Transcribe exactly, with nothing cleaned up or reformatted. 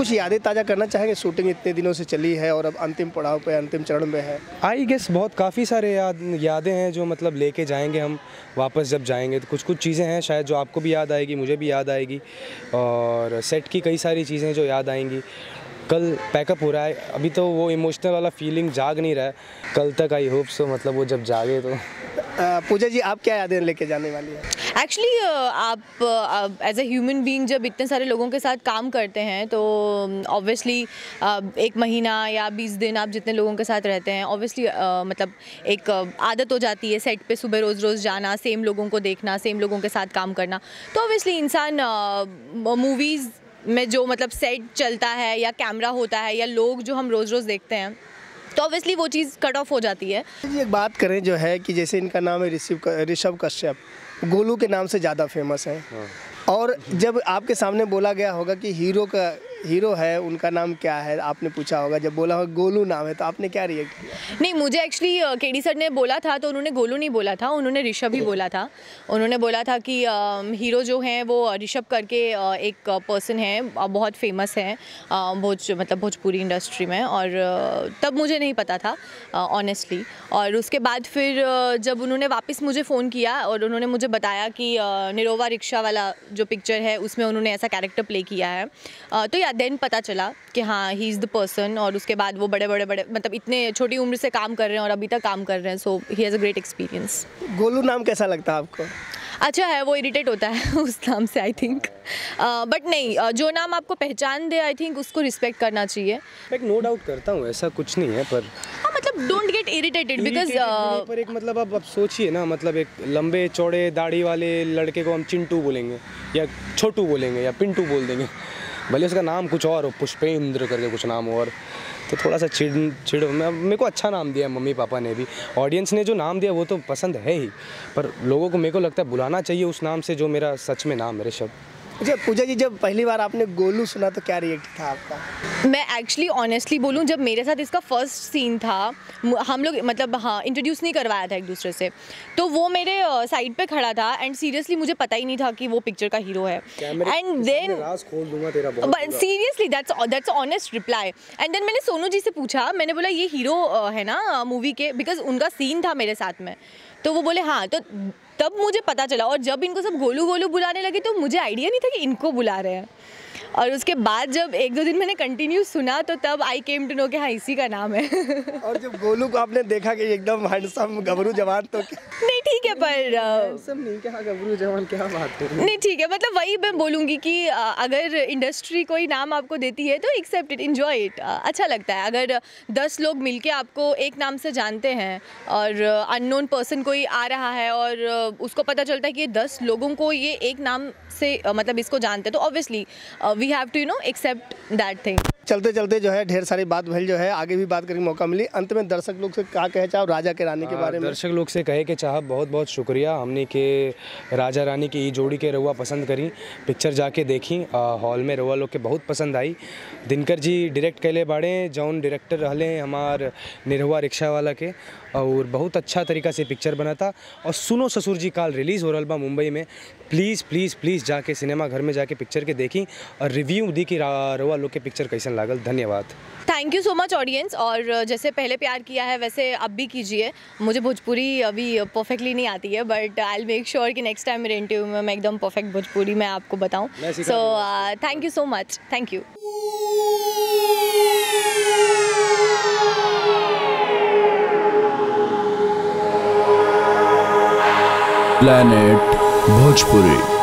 कुछ यादें ताज़ा करना चाहेंगे? शूटिंग इतने दिनों से चली है और अब अंतिम पड़ाव पे, अंतिम चरण में है। आई गेस बहुत काफ़ी सारे याद यादें हैं जो मतलब लेके जाएंगे हम वापस जब जाएंगे, तो कुछ कुछ चीज़ें हैं शायद जो आपको भी याद आएगी, मुझे भी याद आएगी, और सेट की कई सारी चीज़ें जो याद आएंगी। कल पैकअप हो रहा है, अभी तो वो इमोशनल वाला फीलिंग जाग नहीं रहा है, कल तक आई होप सो मतलब वो जब जागे तो। पूजा जी, आप क्या यादें लेके जाने वाली हैं? एक्चुअली आप एज अ ह्यूमन बीइंग जब इतने सारे लोगों के साथ काम करते हैं तो ऑब्वियसली uh, एक महीना या बीस दिन आप जितने लोगों के साथ रहते हैं, ऑब्वियसली uh, मतलब एक uh, आदत हो जाती है सेट पे सुबह रोज़ रोज़ जाना, सेम लोगों को देखना, सेम लोगों के साथ काम करना। तो ऑब्वियसली इंसान मूवीज़ uh, में जो मतलब सेट चलता है या कैमरा होता है या लोग जो हम रोज़ रोज़ देखते हैं, तो ऑब्वियसली वो चीज़ कट ऑफ हो जाती है। एक बात करें जो है कि जैसे इनका नाम है ऋषभ ऋषभ कश्यप, गोलू के नाम से ज़्यादा फेमस है। हाँ। और जब आपके सामने बोला गया होगा कि हीरो का हीरो है, उनका नाम क्या है, आपने पूछा होगा, जब बोला होगा गोलू नाम है, तो आपने क्या रिएक्ट किया? नहीं, मुझे एक्चुअली केडी सर ने बोला था तो उन्होंने गोलू नहीं बोला था, उन्होंने ऋषभ ही बोला था। उन्होंने बोला था कि हीरो जो हैं वो ऋषभ करके एक पर्सन है, बहुत फेमस है भोज मतलब भोजपुरी इंडस्ट्री में, और तब मुझे नहीं पता था ऑनेस्टली। और उसके बाद फिर जब उन्होंने वापस मुझे फ़ोन किया और उन्होंने मुझे बताया कि निरोवा रिक्शा वाला जो पिक्चर है उसमें उन्होंने ऐसा कैरेक्टर प्ले किया है, तो या देन पता चला कि हाँ ही इज़ द पर्सन। और उसके बाद वो बड़े बड़े बड़े मतलब इतने छोटी उम्र से काम कर रहे हैं और अभी तक काम कर रहे हैं, so he has a great experience. Golu नाम कैसा लगता है आपको? अच्छा है, वो इरिटेट होता है उस नाम से आई थिंक, बट नहीं, uh, जो नाम आपको पहचान दे आई थिंक उसको रिस्पेक्ट करना चाहिए। मैं नो डाउट करता हूँ, ऐसा कुछ नहीं है, पर हाँ मतलब डोंट गेट इरिटेटेड बिकॉज पर एक मतलब अब अब सोचिए ना, मतलब एक लंबे चौड़े दाढ़ी वाले लड़के को हम चिंटू बोलेंगे या छोटू बोलेंगे या पिंटू बोल देंगे, भले उसका नाम कुछ और हो, पुष्पेंद्र करके कुछ नाम हो, और तो थोड़ा सा चिड़ चिड़ मेरे को अच्छा नाम दिया है मम्मी पापा ने भी, ऑडियंस ने जो नाम दिया वो तो पसंद है ही, पर लोगों को मेरे को लगता है बुलाना चाहिए उस नाम से जो मेरा सच में नाम है ऋषभ। अच्छा पूजा जी, जब पहली बार आपने गोलू सुना तो क्या रिएक्ट था आपका? मैं एक्चुअली ऑनेस्टली बोलूँ, जब मेरे साथ इसका फर्स्ट सीन था, हम लोग मतलब हाँ इंट्रोड्यूस नहीं करवाया था एक दूसरे से, तो वो मेरे साइड पे खड़ा था एंड सीरियसली मुझे पता ही नहीं था कि वो पिक्चर का हीरो है। एंड देन राज खोल दूंगा तेरा बहुत, seriously that's that's honest reply. And then मैंने सोनू जी से पूछा, मैंने बोला ये हीरो है ना मूवी के, बिकॉज उनका सीन था मेरे साथ में, तो वो बोले हाँ, तो तब मुझे पता चला। और जब इनको सब गोलू गोलू बुलाने लगे तो मुझे आइडिया नहीं था कि इनको बुला रहे हैं, और उसके बाद जब एक दो दिन मैंने कंटिन्यू सुना तो तब आई केम टू नो कि हाँ इसी का नाम है। और जब गोलू को आपने देखा कि एकदम हैंडसम गबरू जवान, तो नहीं ठीक है, पर हैंडसम नहीं, क्या गबरू जवान, क्या बात है, नहीं ठीक है, मतलब वही मैं बोलूँगी कि अगर इंडस्ट्री कोई नाम आपको देती है तो एक्सेप्ट इट, एंजॉय इट, अच्छा लगता है। अगर दस लोग मिलके आपको एक नाम से जानते हैं और अननोन पर्सन कोई आ रहा है और उसको पता चलता है कि ये दस लोगों को ये एक नाम से मतलब इसको जानते हैं, तो obviously we have to you know accept that thing. चलते चलते जो है ढेर सारी बात भइल, जो है आगे भी बात करने का मौका मिली। अंत में दर्शक लोग से क्या कहे चाहो राजा के रानी के बारे में? दर्शक लोग से कहे कि चाह बहुत बहुत शुक्रिया, हमने के राजा रानी की ई जोड़ी के रउआ पसंद करी, पिक्चर जाके देखी, हॉल में रउआ लोग के बहुत पसंद आई। दिनकर जी डायरेक्ट कैले बाड़े, जौन डायरेक्टर रहले हमार निरहुआ रिक्शा वाला के, और बहुत अच्छा तरीका से पिक्चर बना था। और सुनो ससुर जी काल रिलीज़ हो रहा बा मुंबई में, प्लीज़ प्लीज़ प्लीज़ जाके सिनेमा घर में जाके पिक्चर के देखी और रिव्यू दी कि रउआ लोग के पिक्चर कैसन लागल। धन्यवाद, thank you so much audience. और जैसे पहले प्यार किया है वैसे अब भी कीजिए। मुझे भोजपुरी अभी परफेक्टली नहीं आती है, but I will make sure कि नेक्स्ट टाइम मेरे इंटरव्यू में मैं एकदम परफेक्ट भोजपुरी में आपको बताऊँ। So thank you so much, thank you. Planet Bhojpuri.